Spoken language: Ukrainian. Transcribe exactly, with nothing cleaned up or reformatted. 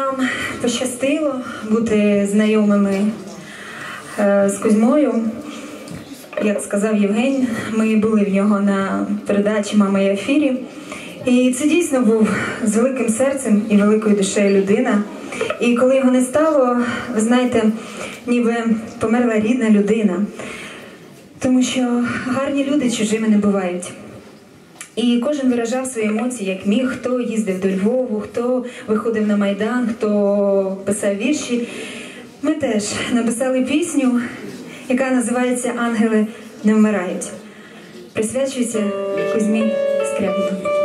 нам пощастило бути знайомими з Кузьмою. Як сказав Євгень, ми були в нього на передачі «Мама і ефірі». І це дійсно був з великим серцем і великою душею людина. І коли його не стало, ви знаєте, ніби померла рідна людина. Тому що гарні люди чужими не бувають. І кожен виражав свої емоції, як міг. Хто їздив до Львову, хто виходив на Майдан, хто писав вірші. Ми теж написали пісню, яка називається «Ангели не вмирають». Присвячується Кузьмі Скрябіну.